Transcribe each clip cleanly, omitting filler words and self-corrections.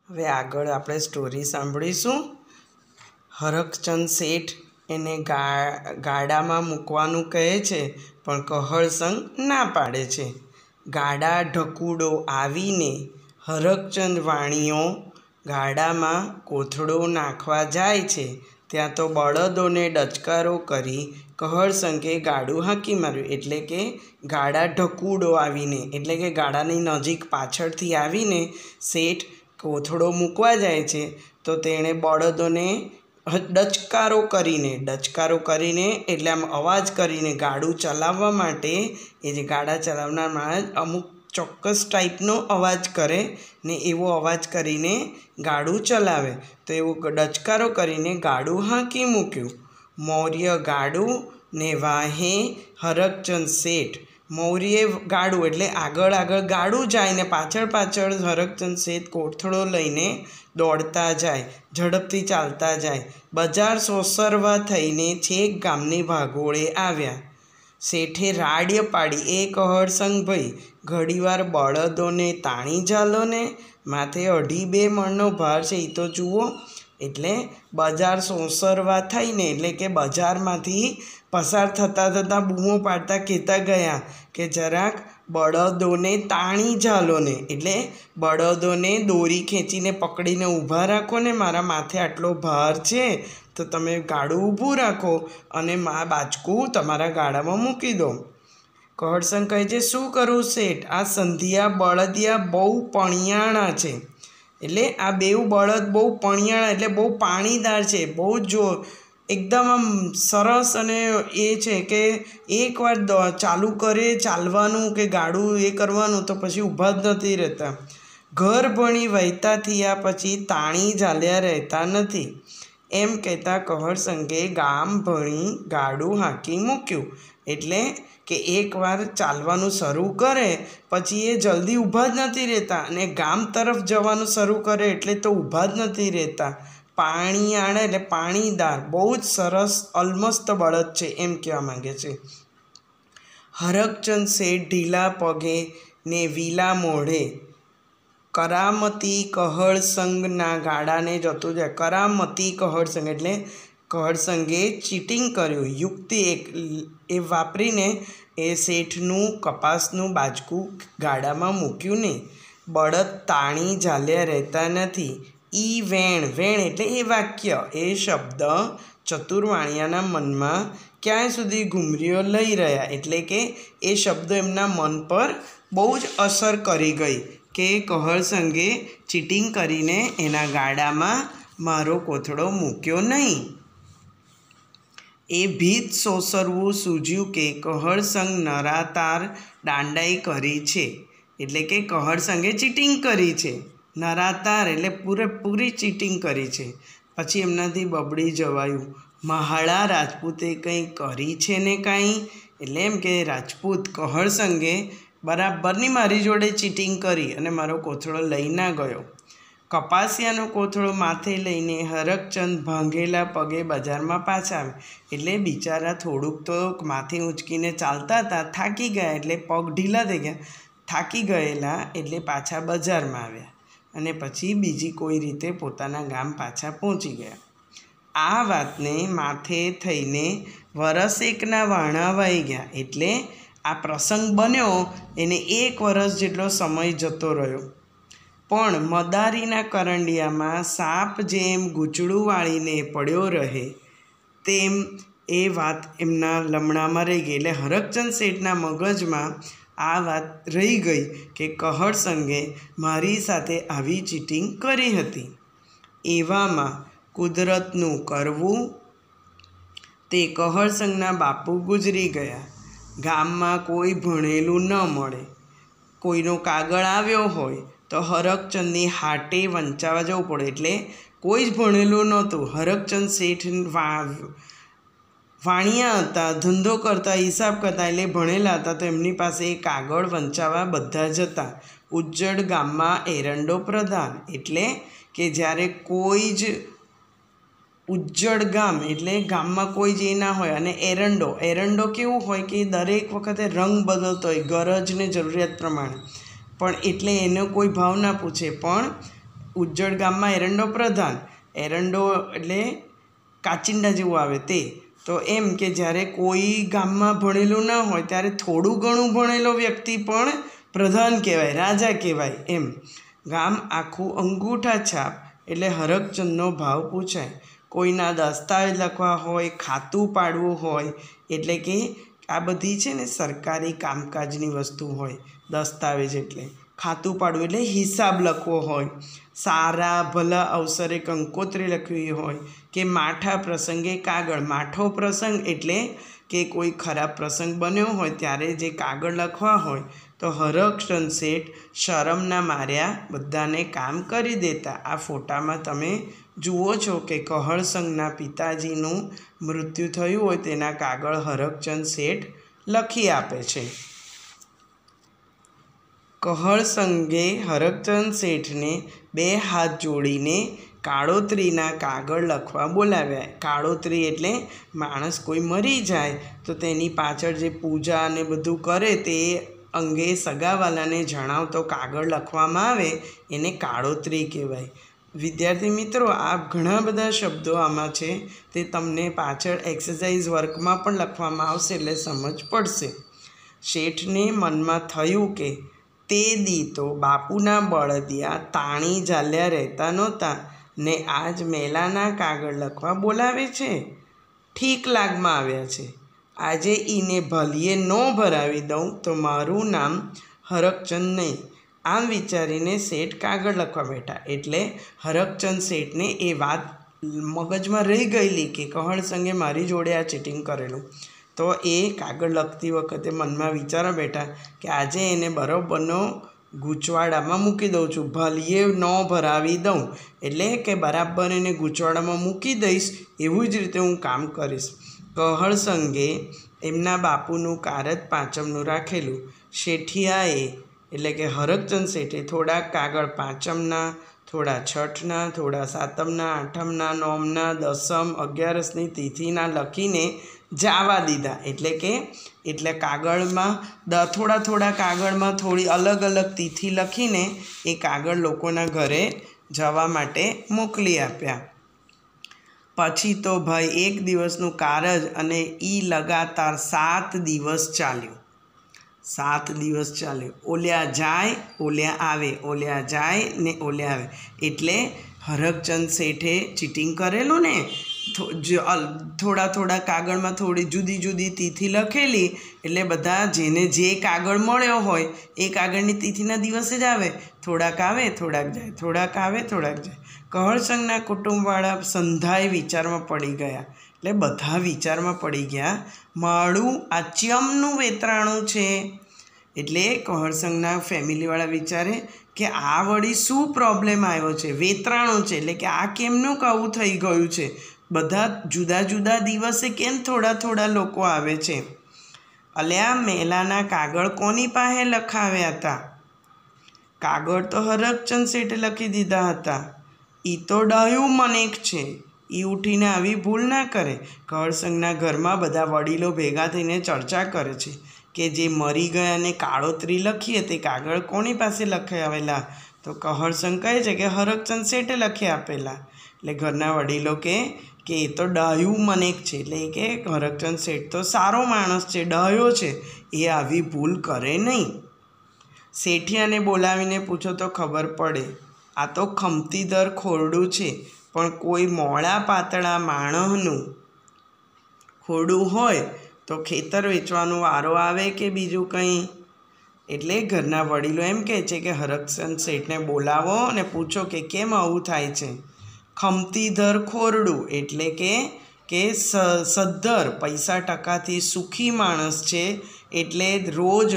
હવે આગળ આપણે સ્ટોરી સાંભળીશું. હરખચંદ શેઠ એને ગાડામાં મૂકવાનું કહે છે, પણ કહળસંગ ના પાડે છે. ગાડા ઢકુડો આવીને હરખચંદ વાણીઓ ગાડામાં કોથળો નાખવા જાય છે, ત્યાં તો બળદોને ડચકારો કરી કહળસંગે ગાડું હાંકી માર્યું. એટલે કે ગાડા ઢકુડો આવીને, એટલે કે ગાડાની નજીક પાછળથી આવીને શેઠ કોથળો મૂકવા જાય છે, તો તેણે બળદોને ડચકારો કરીને એટલે આમ અવાજ કરીને ગાડું ચલાવવા માટે, એ જે ગાડા ચલાવનાર માણસ અમુક ચોક્કસ ટાઈપનો અવાજ કરે ને એવો અવાજ કરીને ગાડું ચલાવે, તો એવો ડચકારો કરીને ગાડું હાંકી મૂક્યું. મૌર્ય ગાડું ને વાહે હરખચંદ શેઠ. મૌર્ય ગાડું એટલે આગળ ગાડું જાય ને પાછળ હરખચંદ શેઠ કોથળો લઈને દોડતા જાય, ઝડપથી ચાલતા જાય. બજાર સોસરવા થઈને છેક ગામની ભાગોળે આવ્યા. શેઠે રાડ્ય પાડી, એ કહળસંગ ભાઈ, ઘડીવાર બળદોને તાણી ઝાલો ને, માથે 2.5 મણનો ભાર છે એ તો જુઓ. એટલે બજાર સોસરવા થઈને એટલે કે બજારમાંથી પસાર થતાં બૂમો પાડતા કહેતા ગયા કે જરાક બળદોને તાણી ઝાલો ને, એટલે બળદોને દોરી ખેંચીને પકડીને ઊભા રાખો ને, મારા માથે આટલો ભાર છે તો તમે ગાડું ઊભું રાખો અને બાચકું તમારા ગાડામાં મૂકી દો. કહળસંગ કહે છે, શું કરું શેઠ, આ સંધિયા બળદિયા બહુ પણિયાણા છે. એટલે આ બેઉ બળદ બહુ પણિયાણા એટલે બહુ પાણીદાર છે, બહુ જો એકદમ આમ સરસ, અને એ છે કે એકવાર ચાલુ કરે ચાલવાનું કે ગાડું એ કરવાનું તો પછી ઊભા જ નથી રહેતા. ઘર ભણી વહેતા થયા પછી તાણી ઝાલ્યા રહેતા નથી. એમ કહેતા કહળસંગે ગામ ભણી ગાડું હાંકી મૂક્યું. એટલે કે એકવાર ચાલવાનું શરૂ કરે પછી એ જલ્દી ઊભા જ નથી રહેતા, અને ગામ તરફ જવાનું શરૂ કરે એટલે તો ઊભા જ નથી રહેતા. પાણીયાળા એટલે પાણીદાર, બહુ જ સરસ અલમસ્ત બળદ છે એમ કહેવા માંગે છે. હરખચંદ શેઠ ઢીલા પગે ને વીલા મોઢે કરામતી કહળસંગના ગાડાને જતું જાય. કરામતી કહળસંગ એટલે કહળસંગે ચીટિંગ કર્યું, યુક્તિ એ વાપરીને એ શેઠનું કપાસનું બાજકું ગાડામાં મૂક્યું નહીં. બળદ તાણી ઝાલ્યા રહેતા નથી. ઈ વેણ એટલે એ વાક્ય, એ શબ્દ ચતુરવાણિયાના મનમાં ક્યાં સુધી ઘૂમરીઓ લઈ રહ્યા, એટલે કે એ શબ્દો એમના મન પર બહુ જ અસર કરી ગઈ કે કહળસંગે ચીટિંગ કરીને એના ગાડામાં મારો કોથળો મૂક્યો નહીં. એ ભીત સોસરવું સૂઝ્યું કે કહળસંગ નરાતાર દાંડાઈ કરી છે. એટલે કે કહળસંગે ચીટિંગ કરી છે. નરાતાર એટલે પૂરેપૂરી ચીટિંગ કરી છે. પછી એમનાથી બબડી જવાયું, મહાળા રાજપૂતે કંઈ કરી છે ને કાંઈ. એટલે એમ કે રાજપૂત કહળસંગે બરાબરની મારી જોડે ચીટિંગ કરી અને મારો કોથળો લઈ ના ગયો. કપાસિયાનો કોથળો માથે લઈને હરખચંદ ભાંગેલા પગે બજારમાં પાછા આવે. એટલે બિચારા થોડુંક તો માથે ઊંચકીને ચાલતા હતા, થાકી ગયા એટલે પગ ઢીલા થઈ ગયા. થાકી ગયેલા એટલે પાછા બજારમાં આવ્યા અને પછી બીજી કોઈ રીતે પોતાના ગામ પાછા પહોંચી ગયા. આ વાતને માથે થઈને વરસેકના વાણા વાઈ ગયા. એટલે આ પ્રસંગ બન્યો એને 1 વર્ષ જેટલો સમય જતો રહ્યો. પણ મદારીના કરંડિયામાં સાપ જેમ ગૂંચળું વાળીને પડ્યો રહે તેમ એ વાત એમના લમણામાં રહી ગઈ. એટલે હરખચંદ શેઠના મગજમાં આ વાત રહી ગઈ કે કહળસંગે મારી સાથે આવી ચીટિંગ કરી હતી. એવામાં કુદરતનું કરવું, તે કહળસંગના બાપુ ગુજરી ગયા. ગામમાં કોઈ ભણેલું ન મળે. કોઈનો કાગળ આવ્યો હોય તો હરખચંદની હાટે વંચાવા જવું પડે. એટલે કોઈ જ ભણેલું નહોતું. હરખચંદ શેઠ વાણિયા હતા, ધંધો કરતા, હિસાબ કરતા, એટલે ભણેલા હતા, તો એમની પાસે એ કાગળ વંચાવા બધા જ હતા. ઉજ્જડ ગામમાં એરંડો પ્રધાન. એટલે કે જ્યારે કોઈ જ ઉજ્જડ ગામ એટલે ગામમાં કોઈ જ ના હોય, અને એરંડો કેવું હોય કે દરેક વખતે રંગ બદલતો હોય ગરજને જરૂરિયાત પ્રમાણે, પણ એટલે એનો કોઈ ભાવ ના પૂછે, પણ ઉજ્જડ ગામમાં એરંડો પ્રધાન, એરંડો એટલે કાચિંડા જેવું આવે તે. તો એમ કે જ્યારે કોઈ ગામમાં ભણેલું ન હોય ત્યારે થોડું ઘણું ભણેલો વ્યક્તિ પણ પ્રધાન કહેવાય, રાજા કહેવાય. એમ ગામ આખું અંગૂઠા છાપ એટલે હરકચંદનો ભાવ પૂછાય. કોઈના દસ્તાવેજ લખવા હોય, ખાતું પાડવું હોય, એટલે કે આ બધી છે ને સરકારી કામકાજની વસ્તુ હોય. દસ્તાવેજ એટલે ખાતું પાડવું એટલે હિસાબ લખવો હોય, સારા ભલા અવસરે કંકોત્રી લખવી હોય, કે માઠા પ્રસંગે કાગળ. માઠો પ્રસંગ એટલે કે કોઈ ખરાબ પ્રસંગ બન્યો હોય ત્યારે જે કાગળ લખવા હોય તો હરકચંદ શેઠ શરમના માર્યા બધાને કામ કરી દેતા. આ ફોટામાં તમે જુઓ છો કે કહળસંગના પિતાજીનું મૃત્યુ થયું હોય તેના કાગળ હરકચંદ શેઠ લખી આપે છે. કહળસંગે હરકચંદ શેઠને 2 હાથ જોડીને કાળોતરીના કાગળ લખવા બોલાવ્યા. કાળોતરી એટલે માણસ કોઈ મરી જાય તો તેની પાછળ જે પૂજા અને બધું કરે તે અંગે સગાવાલાને જણાવતો કાગળ લખવામાં આવે એને કાળોતરી કહેવાય. વિદ્યાર્થી મિત્રો, આ ઘણા બધા શબ્દો આમાં છે તે તમને પાછળ એક્સરસાઇઝ વર્કમાં પણ લખવામાં આવશે એટલે સમજ પડશે. શેઠને મનમાં થયું કે તે દી તો બાપુના બળદિયા તાણી ઝાલ્યા રહેતા નહોતા ને આજ મેલાના કાગળ લખવા બોલાવે છે. ઠીક લાગમાં આવ્યા છે. આજે ઈને ભલીએ ન ભરાવી દઉં તો મારું નામ હરકચંદ નહીં. આમ વિચારીને શેઠ કાગળ લખવા બેઠા. એટલે હરકચંદ શેઠને એ વાત મગજમાં રહી ગયેલી કે કહળસંગે મારી જોડે આ ચીટિંગ કરેલું. તો એ કાગળ લખતી વખતે મનમાં વિચારવા બેઠા કે આજે એને બરાબરનો ગૂંચવાડામાં મૂકી દઉં છું. ભલીએ ન ભરાવી દઉં એટલે કે બરાબર એને ગૂંચવાડામાં મૂકી દઈશ, એવું જ રીતે હું કામ કરીશ. કહળસંગે એમના બાપુનું કારજ પાંચમનું રાખેલું. શેઠિયાએ એટલે કે હરકચંદ શેઠે થોડાક કાગળ પાંચમના, થોડા છઠના, થોડા સાતમના, આઠમના, નોમના, દસમ, 11ની તિથિના લખીને જાવા દીધા. એટલે કાગળમાં થોડા કાગળમાં થોડી અલગ અલગ તિથિ લખીને એ કાગળ લોકોના ઘરે જવા માટે મોકલી આપ્યા. પછી તો ભાઈ 1 દિવસનું કારજ અને ઈ લગાતાર 7 દિવસ ચાલ્યું. 7 દિવસ ચાલ્યું. ઓલ્યા જાય ઓલ્યા આવે, ઓલ્યા જાય ને ઓલ્યા આવે. એટલે હરકચંદ શેઠે ચીટિંગ કરેલું ને, થોડા કાગળમાં થોડી જુદી જુદી તિથિ લખેલી. એટલે બધા જેને જે કાગળ મળ્યો હોય એ કાગળની તિથિના દિવસે જ આવે. થોડાક આવે થોડાક જાય, થોડાક આવે થોડાક જાય. કહળસંગના કુટુંબવાળા સંધાય વિચારમાં પડી ગયા. એટલે બધા વિચારમાં પડી ગયા, માળું આ ચમનું વેતરાણું છે. એટલે કહળસંગના ફેમિલીવાળા વિચારે કે આ વળી શું પ્રોબ્લેમ આવ્યો છે, વેતરાણું છે એટલે કે આ કેમનું આવું થઈ ગયું છે. બધા જુદા જુદા દિવસે કેમ થોડા લોકો આવે છે. અલ્યા મેલાના કાગળ કોની પાસે લખાવ્યા હતા? કાગળ તો હરકચંદ શેઠે લખી દીધા હતા. ઈ તો ડાયું મનેક છે, ઈ ઉઠીને આવી ભૂલ ના કરે. કહળસંગના ઘરમાં બધા વડીલો ભેગા થઈને ચર્ચા કરે છે કે જે મરી ગયા ને કાળોતરી લખીએ તે કાગળ કોની પાસે લખાવેલા? તો કહળસંગ કહે છે કે હરકચંદ શેઠે લખી આપેલા. એટલે ઘરના વડીલો કે એ તો ડાયું મનેક છે, એટલે કે હરકચંદ શેઠ તો સારો માણસ છે, ડાયો છે, એ આવી ભૂલ કરે નહીં. શેઠિયાને બોલાવીને પૂછો તો ખબર પડે. આ તો ખમતીદર ખોરડું છે, પણ કોઈ મોળા પાતળા માણસનું ખોરડું હોય તો ખેતર વેચવાનો વારો આવે કે બીજું કંઈ? એટલે ઘરના વડીલો એમ કહે છે કે હરકચંદ શેઠને બોલાવો અને પૂછો કે કેમ આવું થાય છે. ખમતીધર ખોરડું એટલે કે સદ્ધર પૈસા ટકાથી સુખી માણસ છે. એટલે રોજ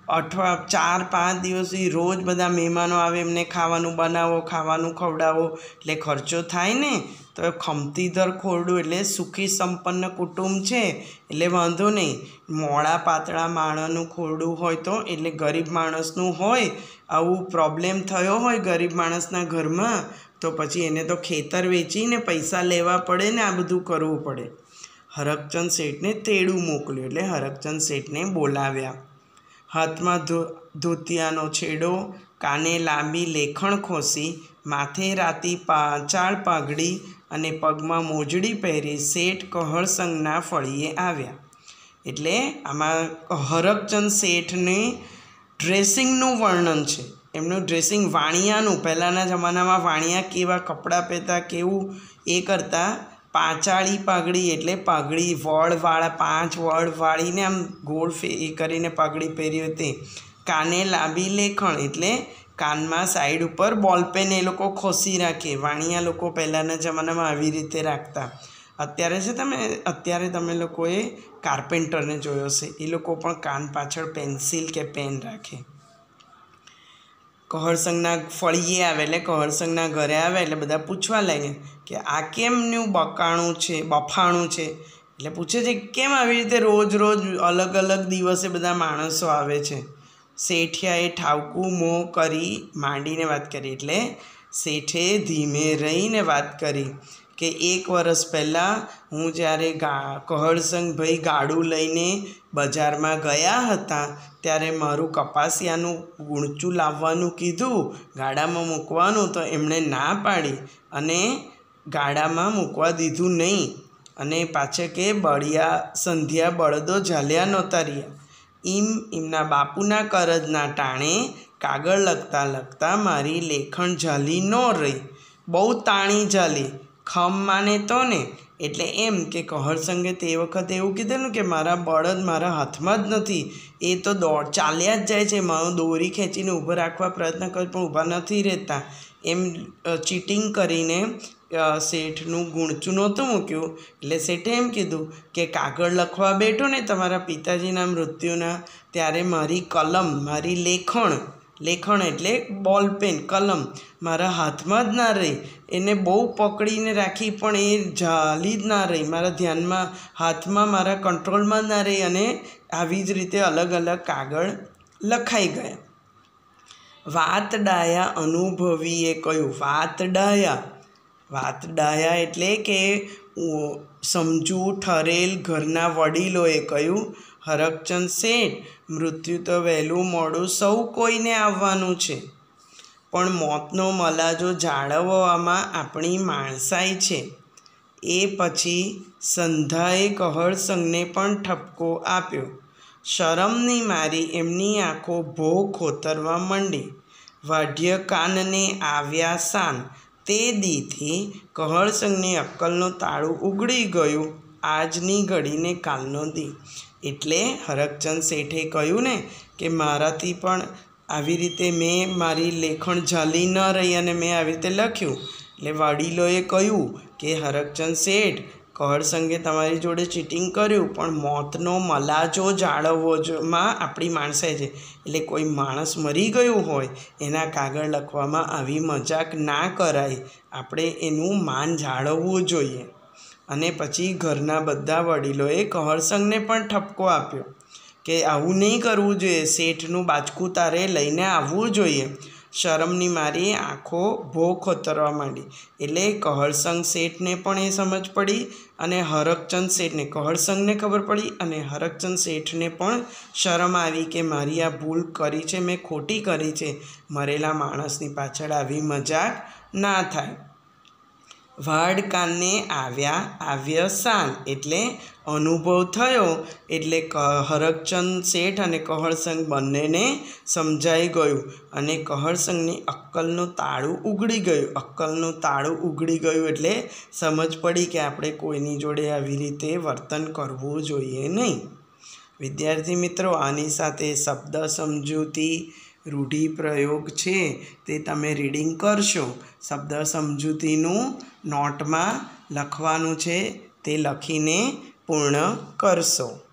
4-5 દિવસથી રોજ બધા મહેમાનો આવે, એમને ખાવાનું બનાવો, ખાવાનું ખવડાવો, એટલે ખર્ચો થાય ને. તો ખમતીધર ખોરડું એટલે સુખી સંપન્ન કુટુંબ છે એટલે વાંધો નહીં. મોળા પાતળા માણસનું ખોરડું હોય તો એટલે ગરીબ માણસનું હોય, આવું પ્રોબ્લેમ થયો હોય ગરીબ માણસના ઘરમાં તો પછી એને તો ખેતર વેચીને પૈસા લેવા પડે ને આ બધું કરવું પડે. હરકચંદ શેઠને તેડું મોકલ્યું. એટલે હરકચંદ શેઠને બોલાવ્યા. હાથમાં ધોતિયાનો છેડો, કાને લાંબી લેખણ ખોસી, માથે રાતી ચાળ પાઘડી અને પગમાં મોજડી પહેરી શેઠ કહળસંગના ફળીએ આવ્યા. એટલે આમાં હરકચંદ શેઠને ડ્રેસિંગનું વર્ણન છે. એમનું ડ્રેસિંગ વાણિયાનું, પહેલાંના જમાનામાં વાણિયા કેવા કપડાં પહેરતા, કેવું એ કરતાં, પાંચાળી પાઘડી એટલે પાઘડી વળવાળા, 5 વળ વાળીને આમ ગોળ એ કરીને પાઘડી પહેરી હતી. કાને લાંબી લેખણ એટલે કાનમાં સાઈડ ઉપર બોલપેન એ લોકો ખોસી રાખે. વાણિયા લોકો પહેલાંના જમાનામાં આવી રીતે રાખતા. અત્યારે તમે લોકોએ કાર્પેન્ટરને જોયો છે, એ લોકો પણ કાન પાછળ પેન્સિલ કે પેન રાખે. કહળસંગના ફળીએ આવે એટલે કહળસંગના ઘરે આવે એટલે બધા પૂછવા લાગે કે આ કેમનું બફાણું છે. એટલે પૂછે છે કેમ આવી રીતે રોજ રોજ અલગ અલગ દિવસે બધા માણસો આવે છે. શેઠિયાએ ઠાવકું મોં કરી માંડીને વાત કરી. એટલે શેઠે ધીમે રહીને વાત કરી કે 1 વર્ષ પહેલાં હું જ્યારે કહળસંગભાઈ ગાડું લઈને બજારમાં ગયા હતા ત્યારે મારું કપાસિયાનું ગુણચું લાવવાનું કીધું, ગાડામાં મૂકવાનું, તો એમણે ના પાડી અને ગાડામાં મૂકવા દીધું નહીં. અને પાછળ કે બળિયા સંધ્યા બળદો ઝાલ્યા નહોતા રહ્યા. એમના બાપુના કરજના ટાણે કાગળ લખતા મારી લેખણ ઝાલી ન રહી, બહુ તાણી ઝાલી. ખમ માને તો ને, એટલે એમ કે કહળસંગે તે વખતે એવું કીધેલું કે મારા બળદ મારા હાથમાં જ નથી, એ તો ચાલ્યા જ જાય છે. મારું દોરી ખેંચીને ઊભો રાખવા પ્રયત્ન કર્યો પણ ઊભા નથી રહેતા. એમ ચીટિંગ કરીને શેઠનું ગુણચું નહોતું મૂક્યું. એટલે શેઠે એમ કીધું કે કાગળ લખવા બેઠો ને તમારા પિતાજીના મૃત્યુના, ત્યારે મારી કલમ, મારી લેખણ એટલે બોલપેન, કલમ મારા હાથમાં જ ના રહી. એને બહુ પકડીને રાખી પણ એ ઝાલી જ ના રહી, મારા ધ્યાનમાં, હાથમાં, મારા કંટ્રોલમાં જ ના રહી. અને આવી જ રીતે અલગ અલગ કાગળ લખાઈ ગયા. વાત ડાયા અનુભવીએ કહ્યું. વાત ડાયા એટલે કે સમજુ ઠરેલ ઘરના વડીલોએ કહ્યું, હરકચંદ શેઠ, મૃત્યુ તો વહેલું મોડું સૌ કોઈને આવવાનું છે, પણ મોતનો મલાજો જાળવવામાં આપણી માણસાઈ છે. એ પછી સંધાએ કહળસંગને પણ ઠપકો આપ્યો. શરમની મારી એમની આંખો ભો ખોતરવા માંડી. વાઢ્ય કાનને આવ્યા સાન. તે દીથી કહળસંગની અક્કલનું તાળું ઉગડી ગયું. આજની ઘડીને કાલનો દી. એટલે હરકચંદ શેઠે કહ્યું ને કે મારાથી પણ આવી રીતે મેં મારી લેખણ ઝાલી ન રહી અને મેં આવી રીતે લખ્યું. એટલે વડીલોએ કહ્યું કે હરકચંદ શેઠ, કહળસંગે તમારી જોડે ચીટિંગ કર્યું, પણ મોતનો મલાજો જાળવવામાં આપણી માણસાઈ છે. એટલે કોઈ માણસ મરી ગયું હોય એના કાગળ લખવામાં આવી મજાક ના કરાય, આપણે એનું માન જાળવવું જોઈએ. અને પછી ઘરના બધા વડીલોએ કહળસંગને પણ ઠપકો આપ્યો કે આવું નહીં કરવું જોઈએ, શેઠનું બાચકું તારે લઈને આવવું જોઈએ. શરમની મારી આંખો ભો ખોતરવા માંડી. એટલે કહળસંગ શેઠને પણ એ સમજ પડી અને હરકચંદ શેઠને, કહળસંગને ખબર પડી અને હરકચંદ શેઠને પણ શરમ આવી કે મારી આ ભૂલ કરી છે, મેં ખોટી કરી છે. મરેલા માણસની પાછળ આવી મજાક ના થાય. વાડ કાનને આવ્ય સાન એટલે અનુભવ થયો. એટલે હરકચંદ શેઠ અને કહળસંગ બંનેને સમજાઈ ગયું અને કહળસંગની અક્કલનું તાળું ઉગડી ગયું. એટલે સમજ પડી કે આપણે કોઈની જોડે આવી રીતે વર્તન કરવું જોઈએ નહીં. વિદ્યાર્થી મિત્રો, આની સાથે શબ્દ સમજૂતી, રૂઢિપ્રયોગ છે તે તમે રીડિંગ કરશો. શબ્દ સમજૂતીનું નોટમાં લખવાનું છે, તે લખીને પૂર્ણ કરશો.